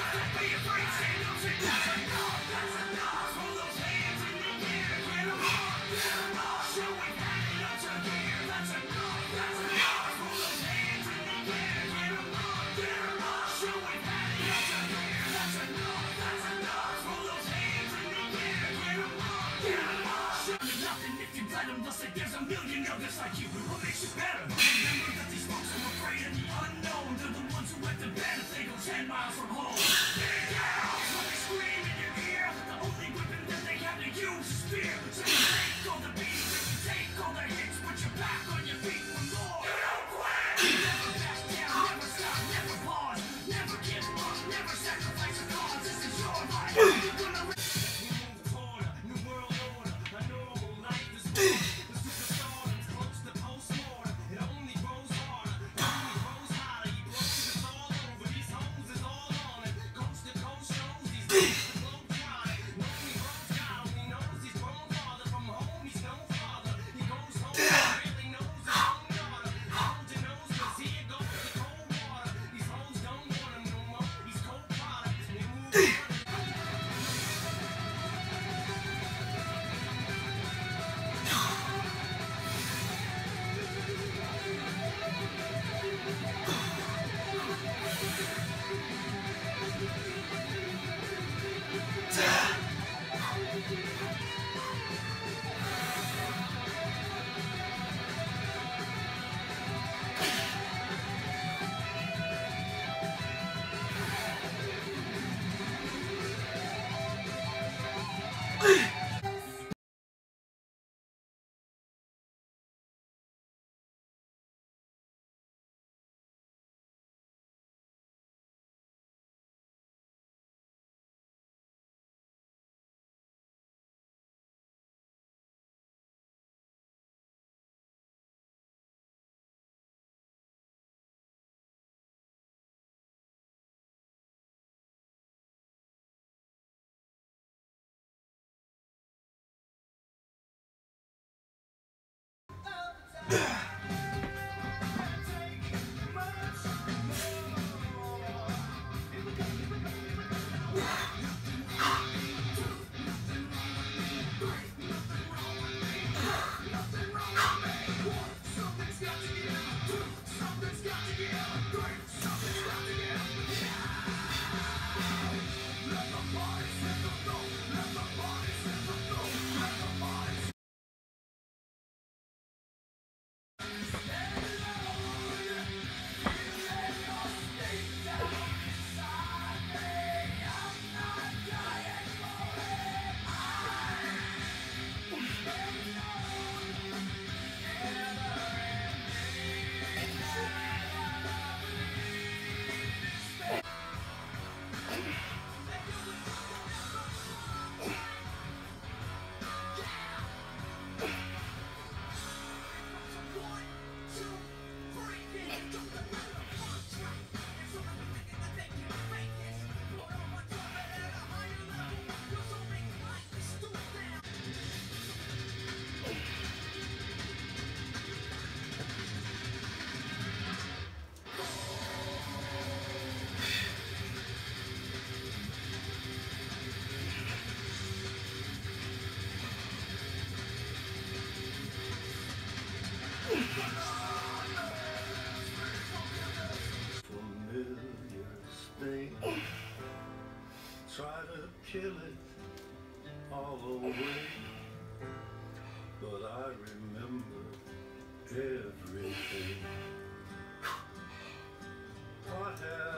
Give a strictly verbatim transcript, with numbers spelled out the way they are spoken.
There's a million others like you. What makes you better? Remember that these folks are afraid of the unknown. They're the ones who went to bed if they go ten miles from home. Yeah! So they scream in your ear. The only weapon that they have to use is fear. So you take all the beatings and you take all the hits. Put your back on your feet for more. You don't quit! Never back down, never stop, never pause. Never give up, never sacrifice a cause. This is your life. You're gonna we move toward a new world order. A normal life is born. Try to kill it all away, but I remember everything. What have